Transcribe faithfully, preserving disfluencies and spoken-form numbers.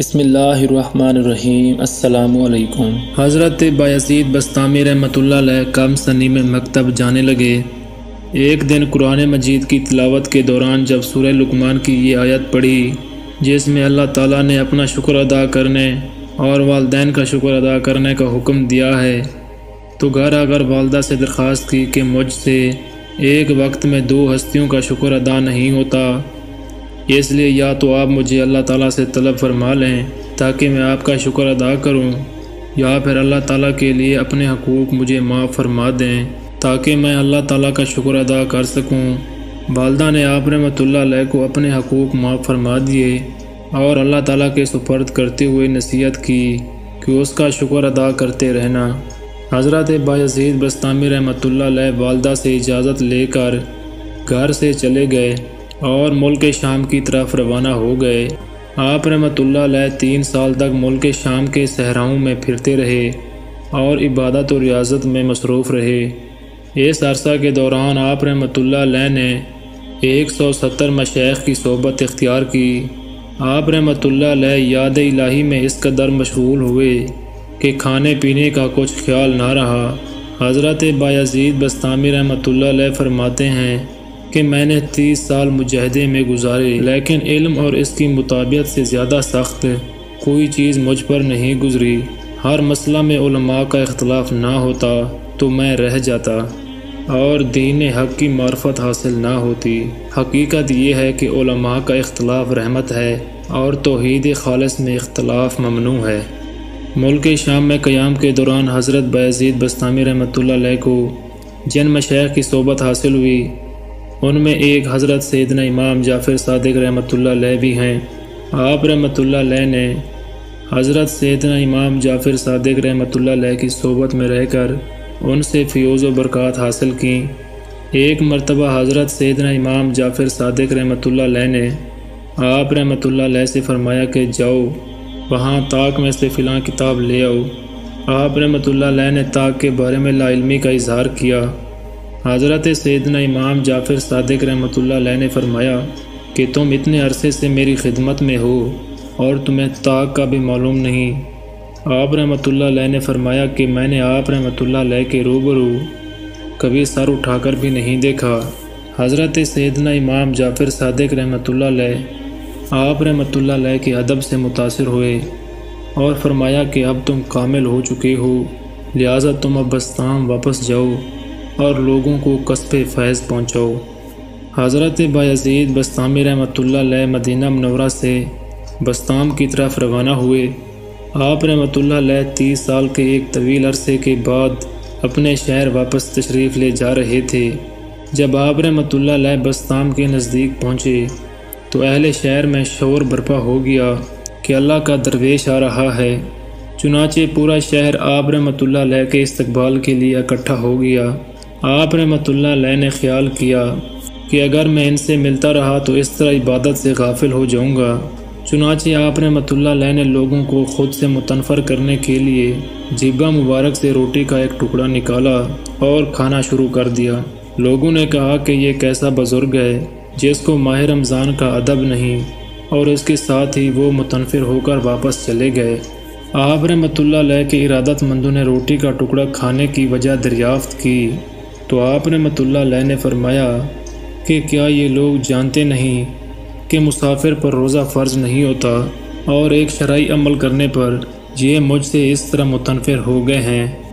بسم اللہ الرحمن الرحیم۔ السلام علیکم۔ حضرت بایزید بسطامی رحمۃ اللہ علیہ کم سنی میں مکتب جانے لگے۔ ایک دن قرآن مجید کی تلاوت کے دوران جب سورہ لقمان کی یہ آیت پڑھی جس میں اللہ تعالیٰ نے اپنا شکر ادا کرنے اور والدین کا شکر ادا کرنے کا حکم دیا ہے، تو گھر آ کر والدہ سے درخواست کی کہ مجھ سے ایک وقت میں دو ہستیوں کا شکر ادا نہیں ہوتا، اس لیے یا تو آپ مجھے اللہ تعالیٰ سے طلب فرما لیں تاکہ میں آپ کا شکر ادا کروں، یا پھر اللہ تعالیٰ کے لیے اپنے حقوق مجھے معاف فرما دیں تاکہ میں اللہ تعالیٰ کا شکر ادا کر سکوں۔ والدہ نے آپ رحمۃ اللہ علیہ کو اپنے حقوق معاف فرما دیے اور اللہ تعالیٰ کے سپرد کرتے ہوئے نصیحت کی کہ اس کا شکر ادا کرتے رہنا۔ حضرت بایزید بسطامی رحمۃ اللہ علیہ والدہ سے اجازت لے کر گھر سے چلے گئے اور ملک شام کی طرف روانہ ہو گئے۔ آپ رحمۃ اللہ علیہ تین سال تک ملک شام کے صحراؤں میں پھرتے رہے اور عبادت و ریاضت میں مصروف رہے۔ اس عرصہ کے دوران آپ رحمۃ اللہ علیہ نے ایک سو ستر مشائخ کی صحبت اختیار کی۔ آپ رحمۃ اللہ علیہ یاد الہی میں اس قدر مشغول ہوئے کہ کھانے پینے کا کچھ خیال نہ رہا۔ حضرت بایزید بسطامی رحمۃ اللہ علیہ فرماتے ہیں کہ میں نے تیس سال مجاہدے میں گزارے، لیکن علم اور اس کی مطابقت سے زیادہ سخت کوئی چیز مجھ پر نہیں گزری۔ ہر مسئلہ میں علماء کا اختلاف نہ ہوتا تو میں رہ جاتا اور دین حق کی معرفت حاصل نہ ہوتی۔ حقیقت یہ ہے کہ علماء کا اختلاف رحمت ہے اور توحید خالص میں اختلاف ممنوع ہے۔ ملک شام میں قیام کے دوران حضرت بایزید بسطامی رحمۃ اللہ علیہ کو جن مشائخ کی صحبت حاصل ہوئی ان میں ایک حضرت سیدنا امام جعفر صادق رحمۃ اللہ علیہ بھی ہیں۔ آپ رحمۃ اللہ علیہ نے حضرت سیدنا امام جعفر صادق رحمۃ اللہ علیہ کی صحبت میں رہ کر ان سے فیوز و برکات حاصل کیں۔ ایک مرتبہ حضرت سیدنا امام جعفر صادق رحمۃ اللہ علیہ نے آپ رحمۃ اللہ علیہ سے فرمایا کہ جاؤ وہاں طاق میں سے فلاں کتاب لے آؤ۔ آپ رحمۃ اللہ علیہ نے طاق کے بارے میں لا علمی کا اظہار کیا۔ حضرت سیدنا امام جعفر صادق رحمۃ اللہ علیہ نے فرمایا کہ تم اتنے عرصے سے میری خدمت میں ہو اور تمہیں طاق کا بھی معلوم نہیں۔ آپ رحمۃ اللہ علیہ نے فرمایا کہ میں نے آپ رحمۃ اللہ علیہ کے روبرو کبھی سر اٹھا کر بھی نہیں دیکھا۔ حضرت سیدنا امام جعفر صادق رحمۃ اللہ علیہ آپ رحمۃ اللہ علیہ کے ادب سے متاثر ہوئے اور فرمایا کہ اب تم کامل ہو چکے ہو، لہٰذا تم اب بستام واپس جاؤ اور لوگوں کو کسب فیض پہنچاؤ۔ حضرت بایزید بسطامی رحمۃ اللہ علیہ مدینہ منورہ سے بسطام کی طرف روانہ ہوئے۔ آپ رحمۃ اللہ علیہ تیس سال کے ایک طویل عرصے کے بعد اپنے شہر واپس تشریف لے جا رہے تھے۔ جب آپ رحمۃ اللہ علیہ بسطام کے نزدیک پہنچے تو اہل شہر میں شور برپا ہو گیا کہ اللہ کا درویش آ رہا ہے۔ چنانچہ پورا شہر آپ رحمۃ اللہ علیہ کے استقبال کے لیے اکٹھا ہو گیا۔ آپ رحمۃ اللہ علیہ نے خیال کیا کہ اگر میں ان سے ملتا رہا تو اس طرح عبادت سے غافل ہو جاؤں گا۔ چنانچہ آپ رحمۃ اللہ علیہ نے لوگوں کو خود سے متنفر کرنے کے لیے جیبہ مبارک سے روٹی کا ایک ٹکڑا نکالا اور کھانا شروع کر دیا۔ لوگوں نے کہا کہ یہ کیسا بزرگ ہے جس کو ماہ رمضان کا ادب نہیں، اور اس کے ساتھ ہی وہ متنفر ہو کر واپس چلے گئے۔ آپ رحمۃ اللہ علیہ کے ارادت مندوں نے روٹی کا ٹکڑا کھانے کی وجہ دریافت کی تو آپ رحمۃ اللہ علیہ نے فرمایا کہ کیا یہ لوگ جانتے نہیں کہ مسافر پر روزہ فرض نہیں ہوتا، اور ایک شرعی عمل کرنے پر یہ مجھ سے اس طرح متنفر ہو گئے ہیں۔